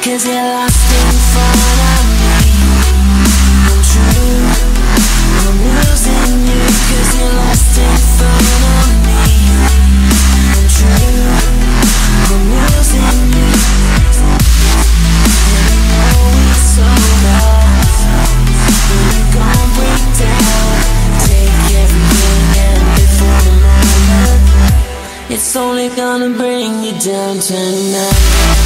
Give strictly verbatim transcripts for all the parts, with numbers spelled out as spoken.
'cause you're lost in front of me. I'm true, I'm losing you 'cause you're lost in front of me. I'm true, I'm losing you. And I know it's over when you gon' break down. Take everything and live for the moment. It's only gonna bring you down tonight.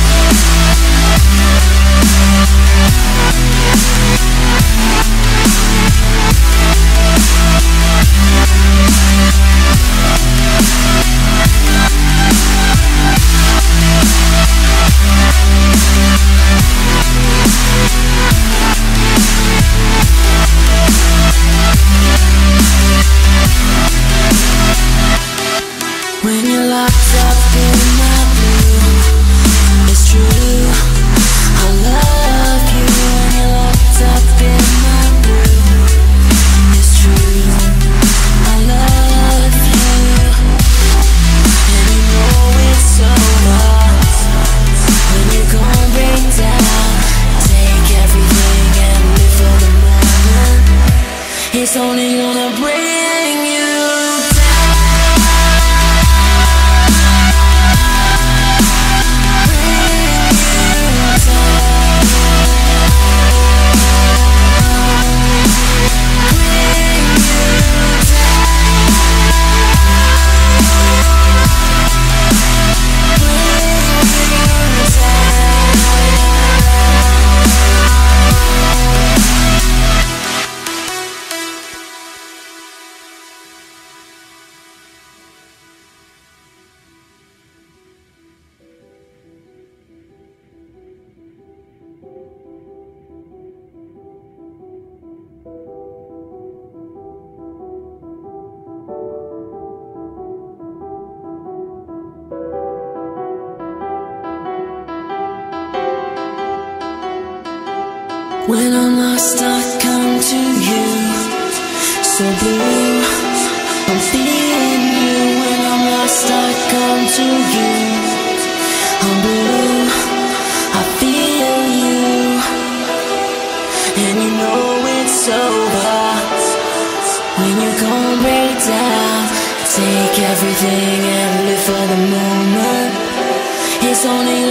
When you're locked up in my blue, it's true, I love you. When you're locked up in my blue, it's true, I love you. And you know it's over when you gon' break down. Take everything and live for the moment. It's only gonna bring you when I'm lost, I come to you. So blue, I'm feeling you. When I'm lost, I come to you. I'm blue, I feel you. And you know it's over when you gon' break down. Take everything and live for the moment. It's only